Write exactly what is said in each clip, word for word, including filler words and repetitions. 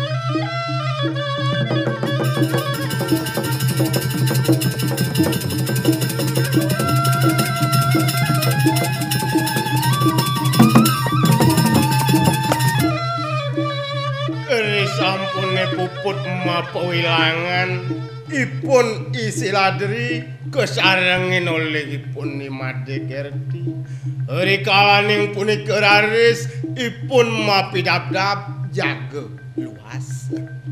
Sampune puput mapa wilangan ipun Isiladri kesarengin oleh ipun Nimade Kerti rikalaning punika raris ipun mapidap-dap jaga luas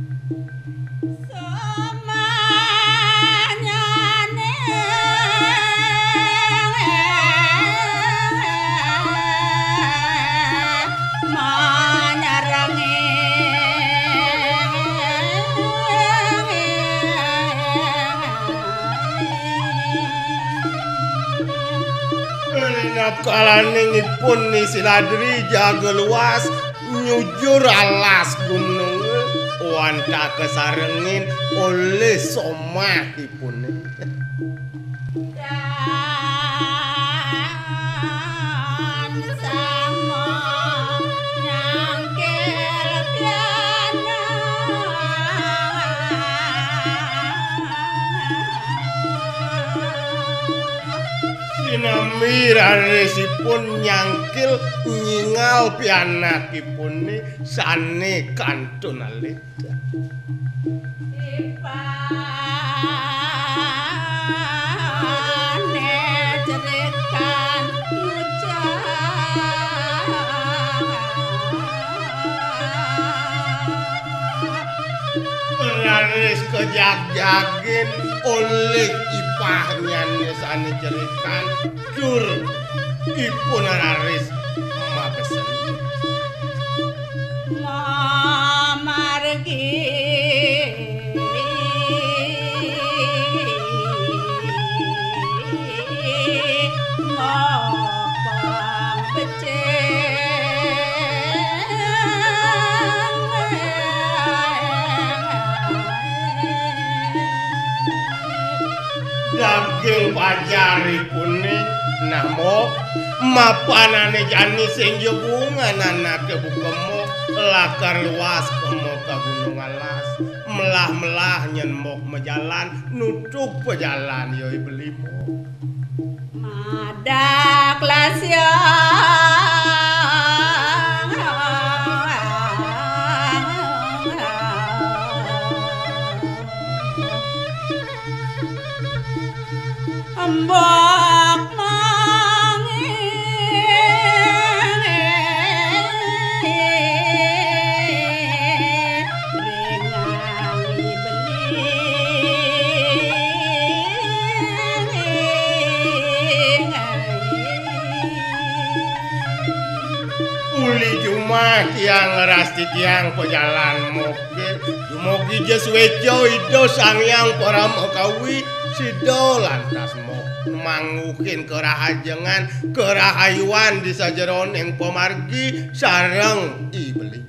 kalaningipun Isiladri jaga luas nyujur alas gunung wanta kesarengin oleh somahipun dan sama nyangkil piana sinami rarisipun nyangkil nyingal pianakipun ni sane kantun alit ipane jerikan raris kejag-jagin oleh ipahnya sane jerikan dur ipun raris mabesen margi ngopang daging pajaripun ni namo mapanane jani sing jebungan anake bukemo lakar luas kemo ka gunung alas melah-melah nyen mok mejalan nutup pejalan yoi belimo madak lasya mbok tiang rasti tiang pejalan moge mogi jeswejo ido sangyang para mokawi sido lantas mo mangukin kerahajengan kerahayuan di sajeron yang pemargi sareng ibeli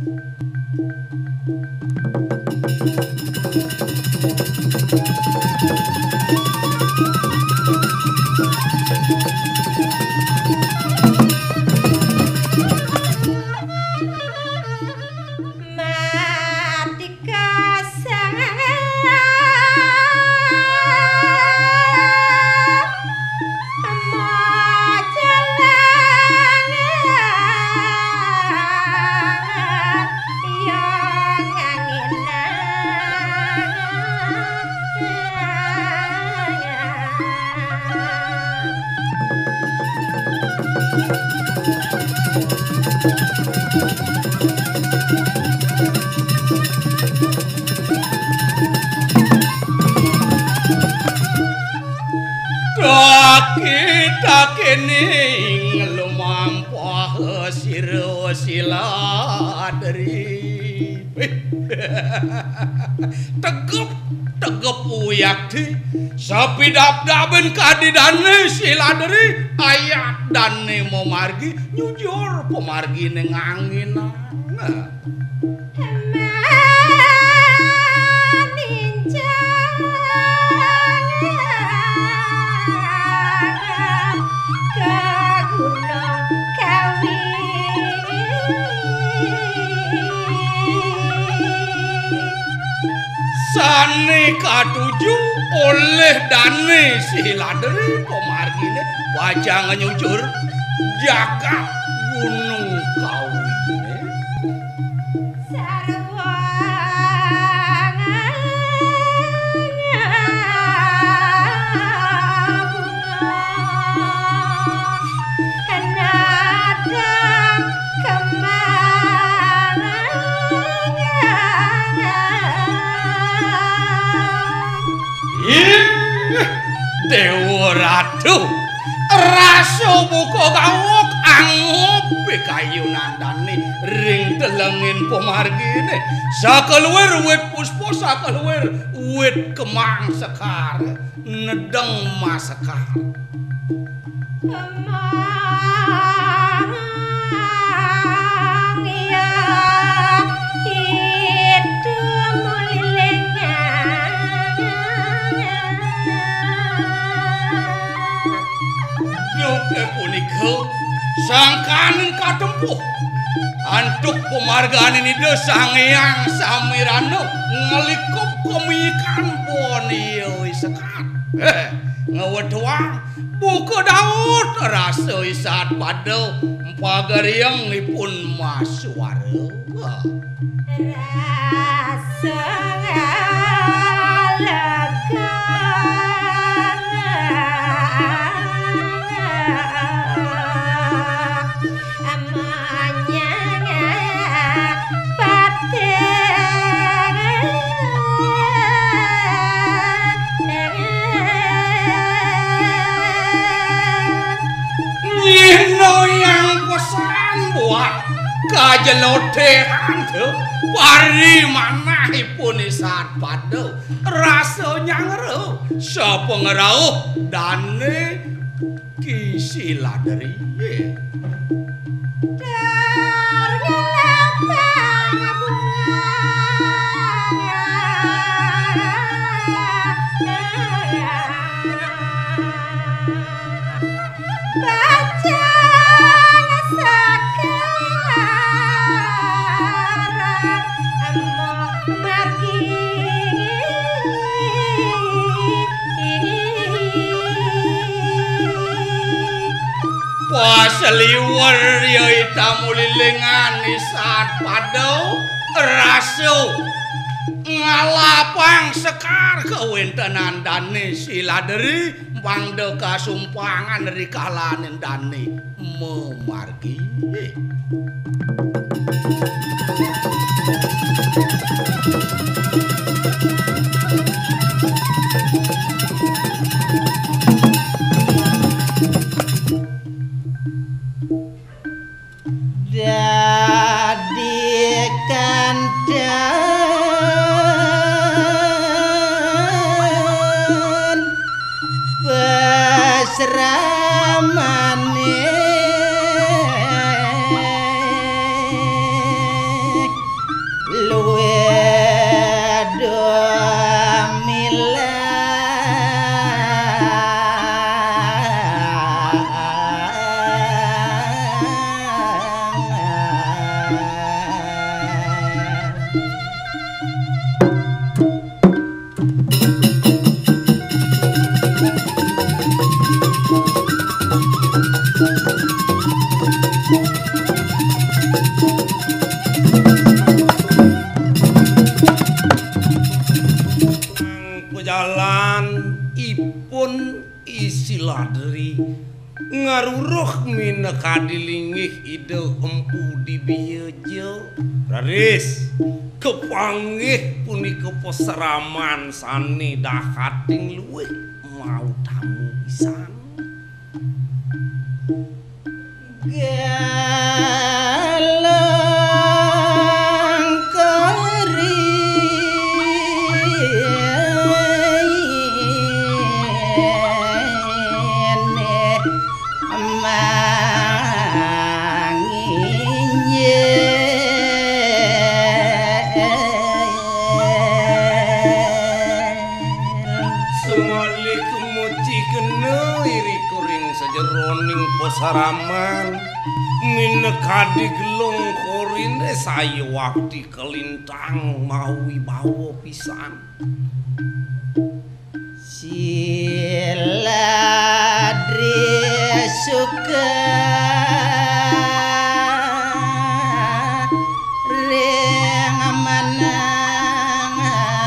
Kini ngelumampah siro Isiladri tegep tegep uyakti sapidap-daben kadidane Isiladri ayat dane memargi nyujur pemargi ning angin sane katuju oleh Dane Siladeri pemargine wajah nyujur jagat gunung Kawine Dewa Ratu raso buka gawok angope kayu nandane ring telengin pemargine sakeluwer wit puspo sakeluwer wit kemang sekar nedeng mas sekar kemang ya itu mulilenya Oke punika sangkaning katempuh antuk pemargaan ini desang yang samirano ngelikup komikan boni sekat eh ngewedwang buku Daud rasa isat padel pagariang ipun maswara rasa lega kajelotehan tuh pari manahipun isat padel rasa nyangero sapa ngerauh Dane Ki Siladeri Paseliwer yai tamulilingan isat padau rasu ngalapang sekar kewintenan Dane Siladeri pangde kasumpangan dari kalanin Dane memargi Dadi kandan besramane luwe do jalan ipun Siladeri ngaruruh mina kadilingih ide empu dibiyejo raris kepanggih punika peseraman sane dahating luwih mau tamu pisan galang kari Pasaraman minekadi gelung korine saya waktu kelintang mawi bawa pisan Siladri suka ring manang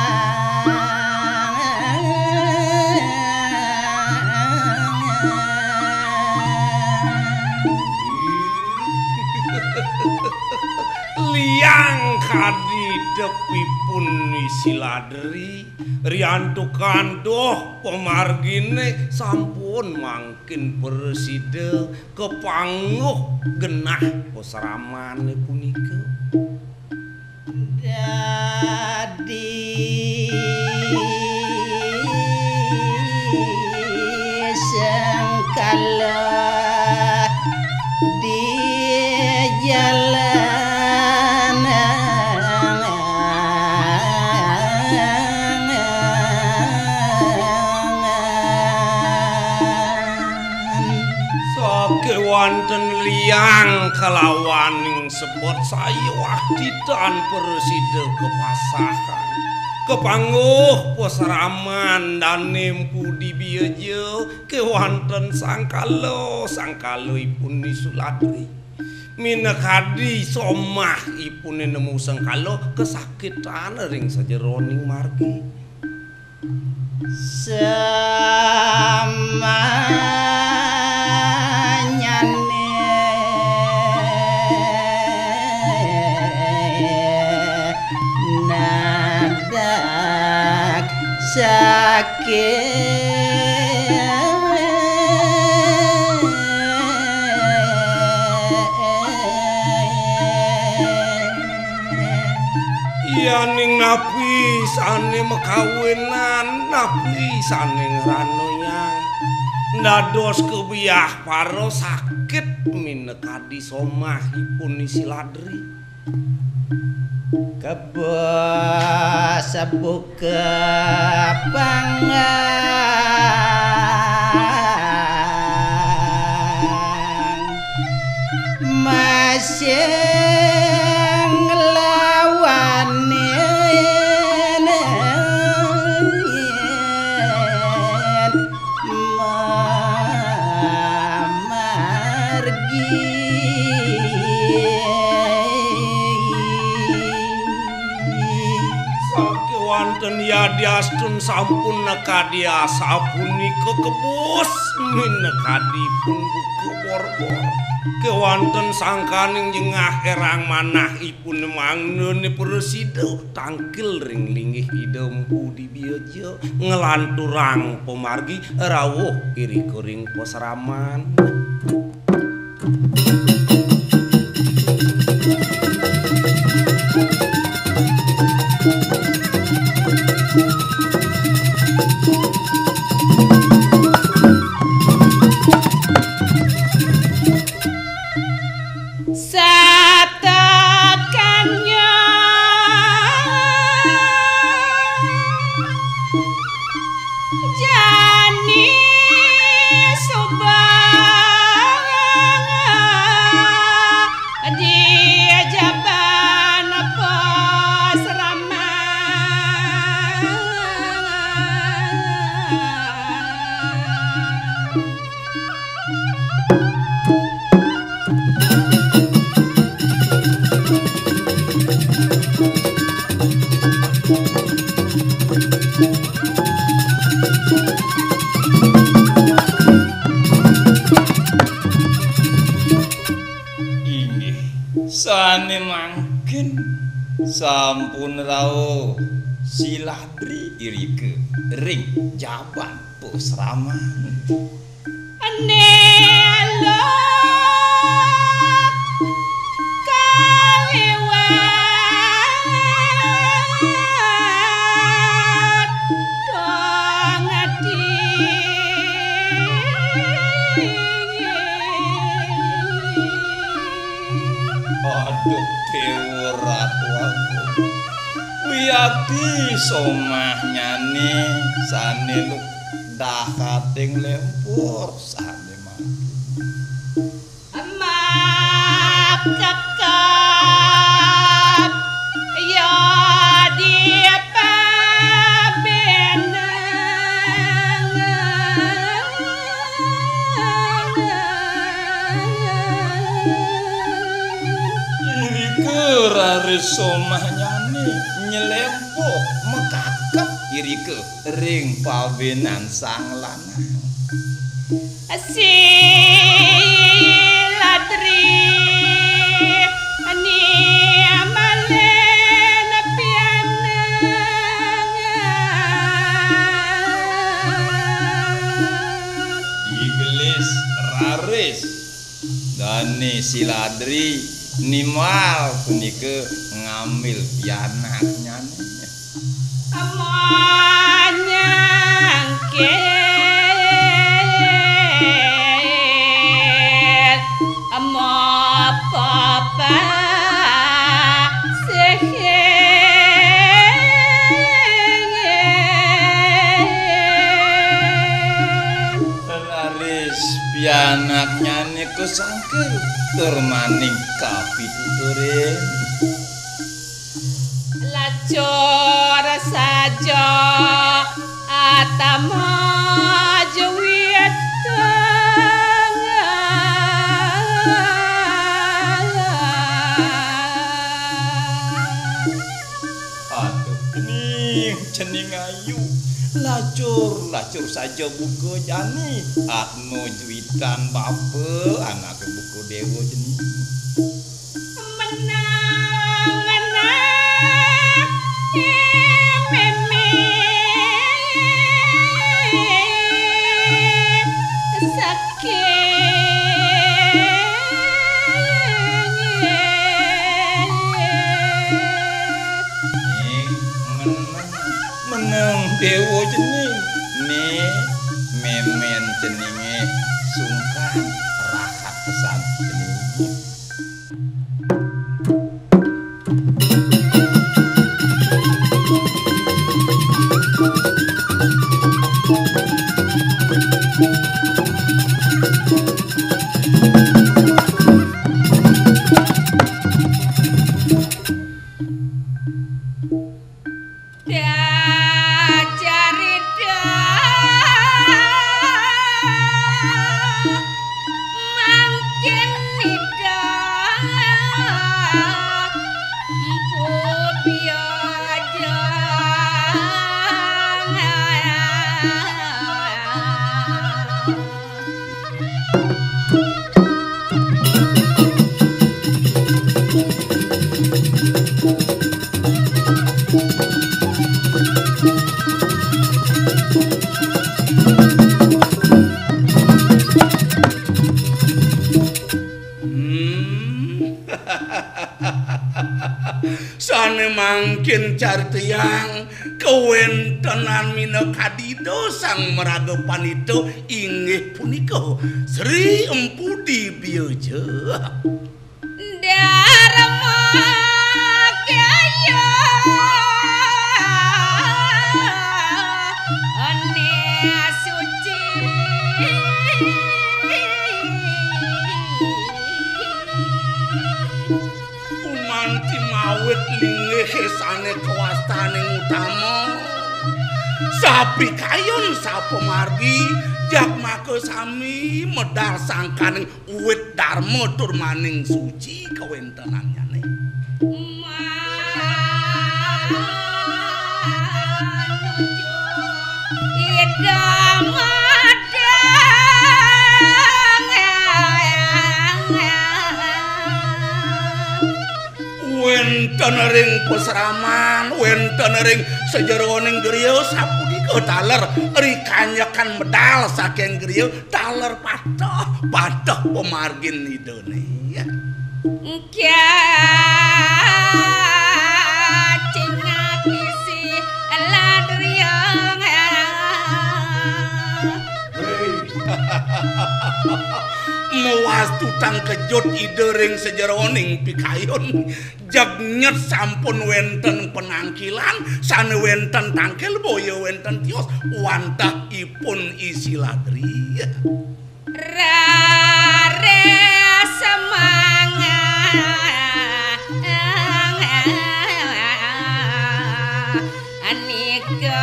liang kadi depipun Siladri riantu kandoh pemargine sampun mangkin persida kepanguh genah Pasaraman punika dadi sengkala di jalanan wonten liang kalawaning sebot saya waktitan persida kepasahan kepanguh Pasaraman dan nempu di biaja kewonten sangkalo sangkalo ipun Suladri minekadi somah ipun nemu sangkalo kesakitan ring sajeroning margi sama sakit yaning napi sane mekawinan napi saning ranoyang ndados kebiah paro sakit minekadi somahipun Siladri kebos buka pangang masih ngelawanin margi wonten yadiastun sampun nekadia sapunika kebos minekadipun buku bor-bor kewonten sangkaning jengah erang manahipun mangnene persida tangkil ring linggih idempu di biaja ngelanturang pemargi rawuh iri kuring Pasaraman sane mangkin sampun rawuh Siladri irike ring jaban Pasaraman Nelo kaliwat dong adi aduh dewa ratu aku wiyadi somah nyane sane lu dah kating lempur sane mah kekap ya Raris somah nyane nyelempok mekakak irike ring pawenan sang lanang Siladri ani amalen pianang Igelis Raris Dani Siladri Nimal punike ngambil pianaknya amanyangkel ama papa Laris pianaknya niku sangkel tur maning kapituturin lacur saja atama jewit aduh kening cening ayu lacur lacur saja buku jani atno juitan bape anak buku dewa jenis menang menang meme sakit menang dewa jenis nih memen jeninge sungkan rahat pesan jenis Sane mangkin cartiyang kewentenan mina kadido sang meraga panito inggih punika Sri Empu Dibioja Dharma kaya ane suci kumanti mawit linggih sane kawastaning utama sapi kayon sapa margi jagmake sami medal sangkaning uwit dharma tur maning suci kawentenanane wenten ring peseraman wenten ring sejeroning griya sapunika taler rikanyekan medal saking griya taler padah padah pemargin idone ya kya cingakisi ladriyang muas tutang kejut idering sejeroning pikayon jagnyet sampun wenten penangkilan sane wenten tangkel boya wenten tios wantah ipun isi ladri rare semangat anika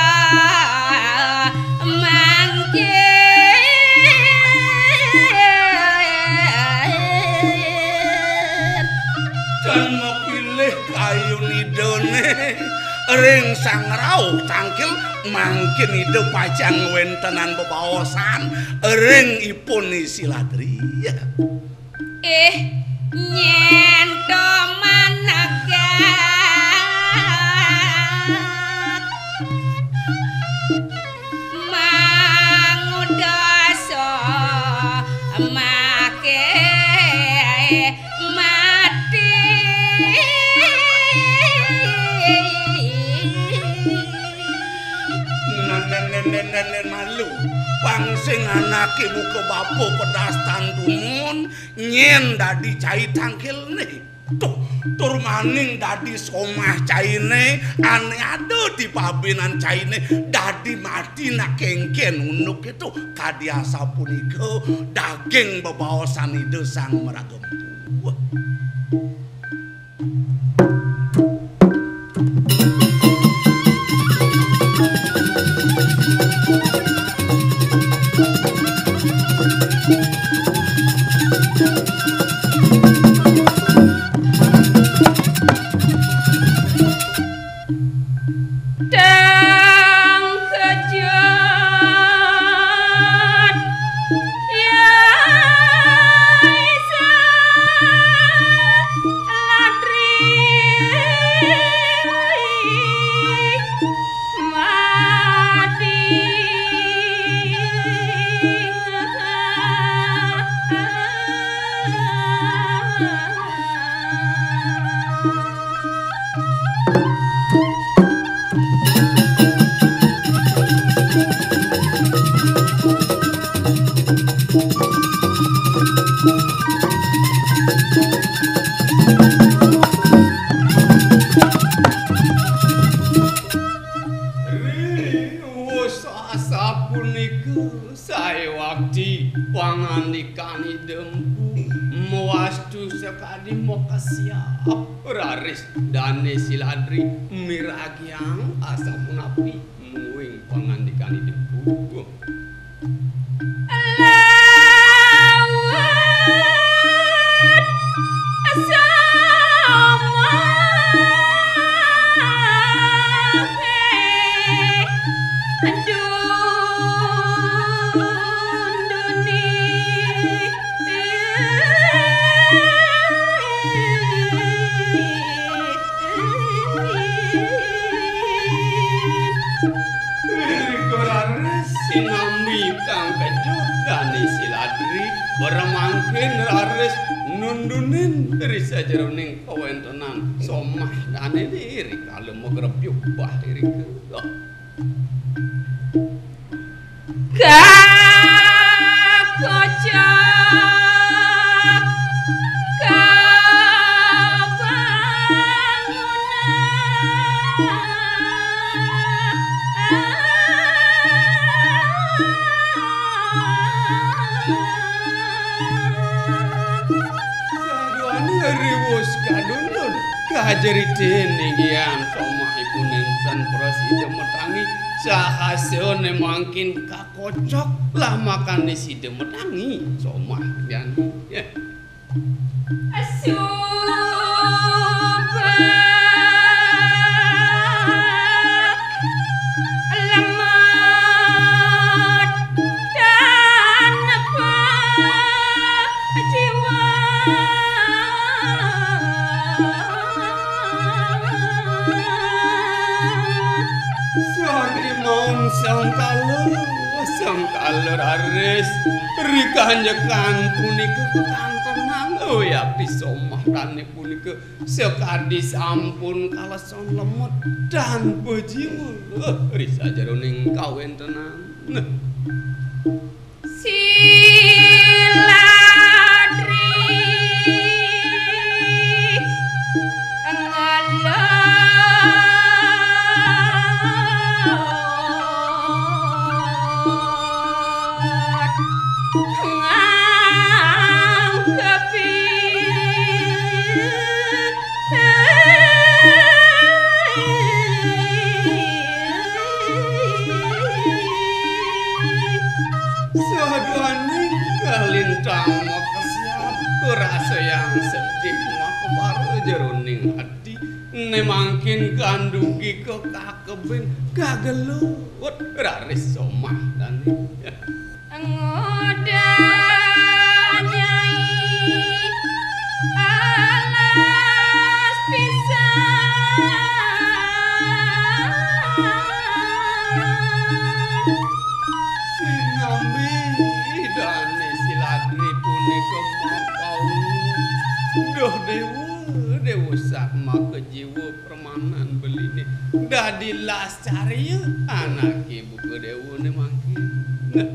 dan mapilih kayu nidone ring sang rauh tangkil mangkin ide pajang wentenan bebaosan ring ipun Siladri eh nyento managa mangudaso make mati nenen malu pangsing anake muka bapo pedastan dumun nyen dadi cai tangkil nih tuh tur maning dadi somah caine ane ado di pabinan caine dadi mati nak kengken unuk itu kadiasa puniko daging bebaosan ide sang meragam tua pangandikani dempu mewastu sekadi moka siap raris dane Siladri miragiang asa punapi muing pangandikani dempu bermangkin raris nundunin risa jeroning kawentenan somah dane diri kalau mau grepyuk bah diri ke kocak kajeritin ninggian somah ibu nenten proside metangi sahasone mangkin kakocok lah makan di side metangi somah dan ya sang kalur sang kalur aris rikanjekan punika kekantenan oh ya pisomah kane punika sekadi sampun kaleson lemot dan bejiwa risa jeroning kawentenan Siladri ngalah ngangkepi lintang makasiat kurasa yang sedih mak baru jeroning hati nemangkin kandugi ke kakeben gagelut raris somah dan ngoda nyai alas pisan sinambi dane siladri punika mapau duh dewa dewa sakma kejiwa permanan beline dadi lascarieu anak ibu ke dewa ne mangkin nah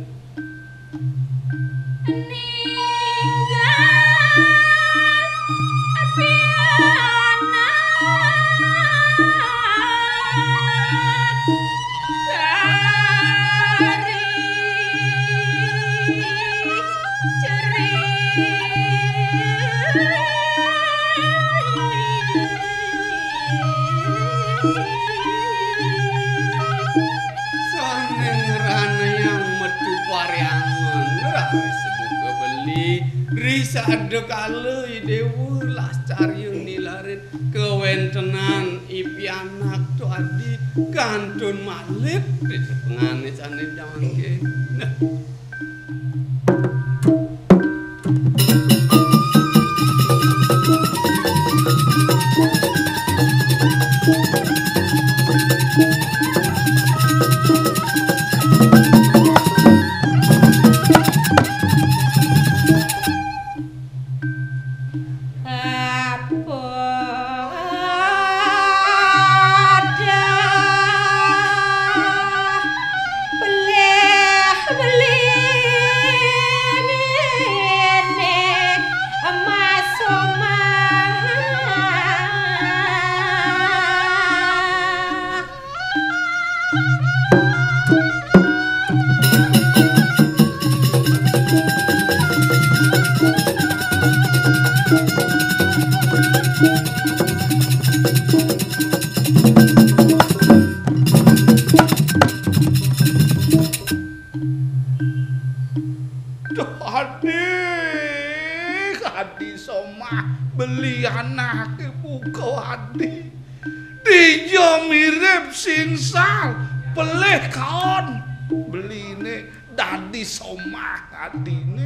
Risa dekale dewa lascarieu nilarin kewentenan ipi anak tu adi kantun malih pengane sane jamangke nah beli anak buka hati dia mirip singsal peleh kaon beli ini dadi somak adine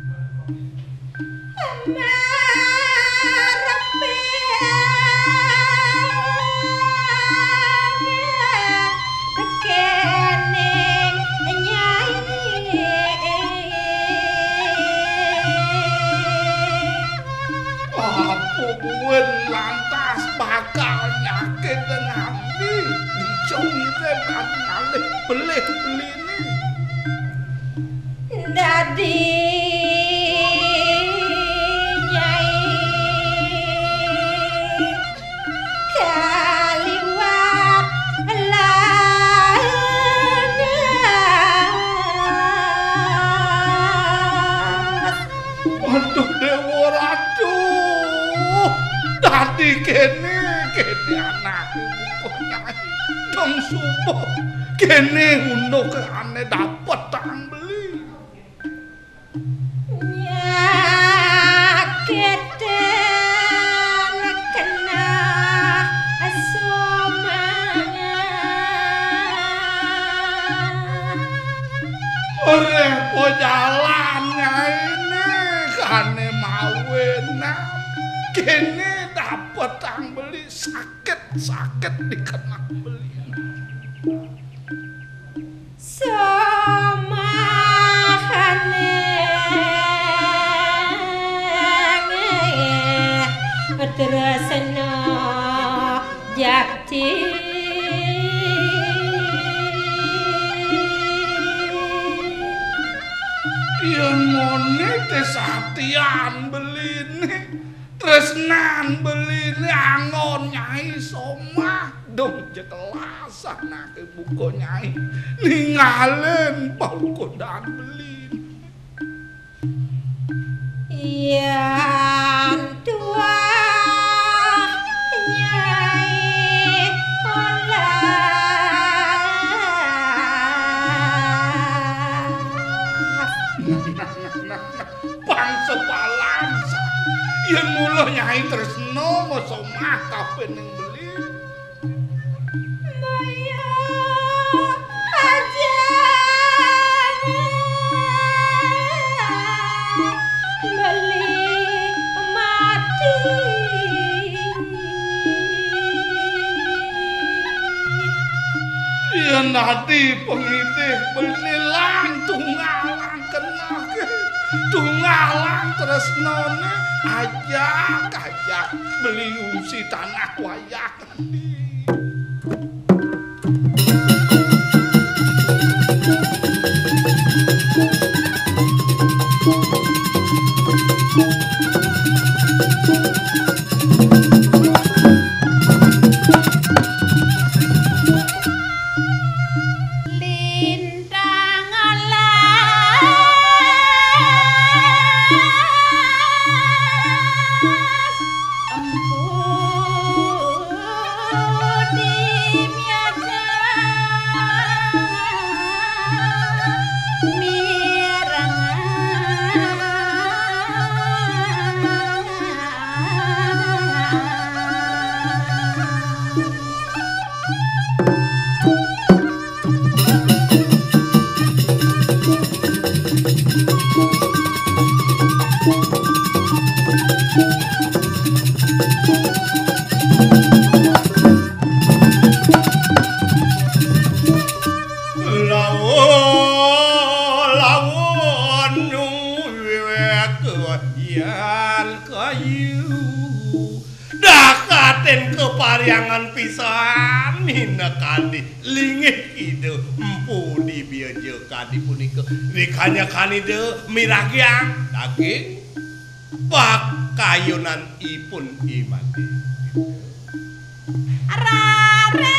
Wen lantas bakal nyakit ngambi dicomire ngalih belih beline dadi nyai kaliwat lanas waduh dewa ratu dadi kene kene anak ibu nyai dong subuh kene uno keane dapet tang beli nyaketen kena somangan ore po jalan nyai ne kane mawena kene dapet tang beli sakit-sakit dikena beli somahane tresna jati yen mone tesatian beline tresnan beline angon nyai somah dong jekelas anak buko nyai ningalen paukodan belin yan tua nyai olah Nyai tresno masa mah kabeh ning beli. Maya aja beli mati. Yen ati pengitih beli lang tunggalang kenah. Tunggalang tresnone ajak-ajak beli ngungsi tanah wayah. Pariangan pisan minakani lingih ide empu di biaja kadi punika rikanya kanide miragyang daging pakayunan ipun imati Rare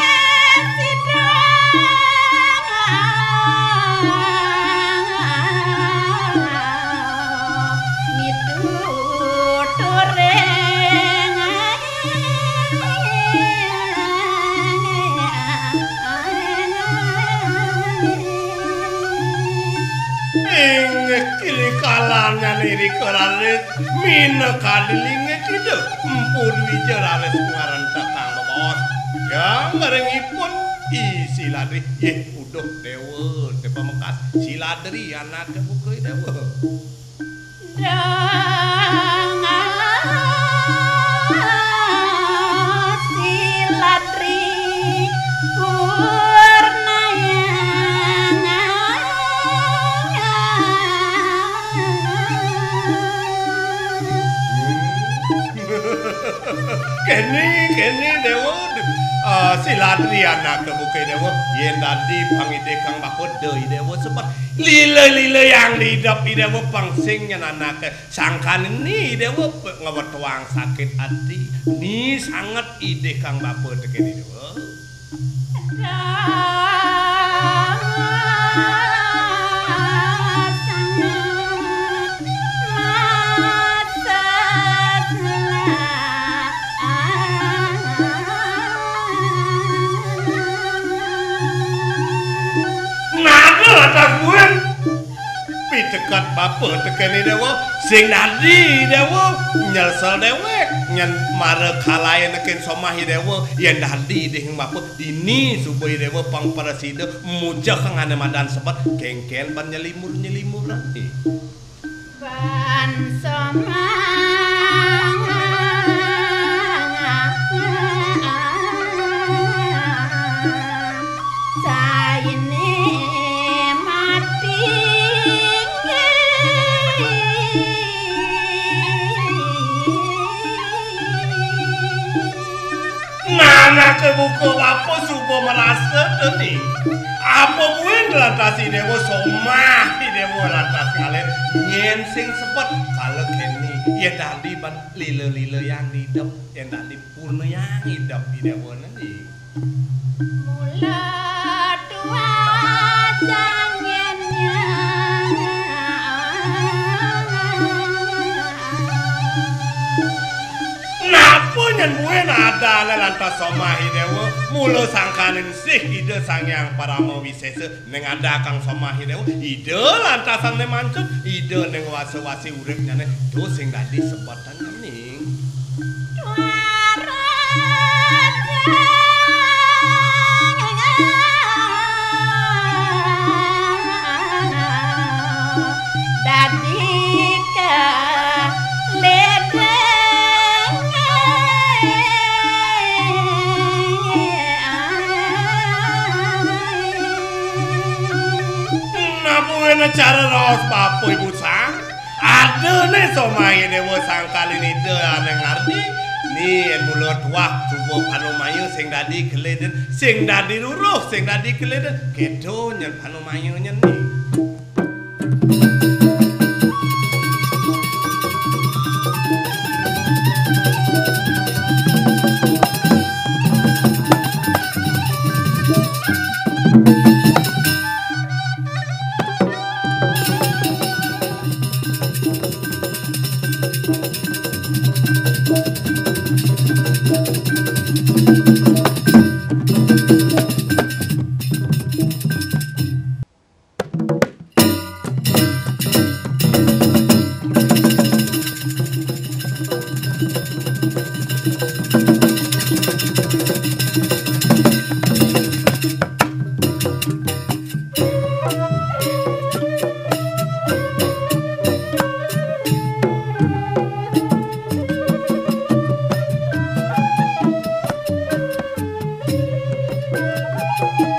kili kalanya niri keralit mina kadilinge kide empun wijaralet ngaran takang bos ya merengipun isi ladri ye udah dewa te pamekas siladri anak buku dewa siladri kene kene dewa uh, siladri anak kebukai dewa yen tadi pangide kang bakut deui dewa sempat lile-lile yang didap dewa pangsingnya anak sangkan ini dewa ngawat tuang sakit hati ni sangat ide kang bakut kene dewa dekat bapak tekeni dewa sing nadi dewa nyelsel dewek nyen mare kalayan neken somahi dewa yen nadi dehing bapak dini supaya dewa pang parasida muja kang ane madan sebat kengken ban nyelimur nyelimur nanti ban somah Nana kebuka apa subuh merasa tadi apa mungkin lantasi dewa somah di dewa lantas kalian nyensing sepet kalau kini ya tadi ban lile-lile yang hidup yang tadi purna yang hidup di dewa nanti mula dua jangannya nyen muen ada lantas somahi dewa mulo sangkanin sih ide sangyang parama wisesa neng ada kang somahi dewa ide lantasan ne mancut ide neng wase-wase urip nyane tuh sing tadi sebatan ning Cara raos papo ibu sang ada nih somai dewa sang kali ini deh aneh ngerti nih mulut wah tubuh panumayu sing dadi keleden sing dadi ruruh sing dadi keleden kedo nyen panumayu nyen nih Thank you.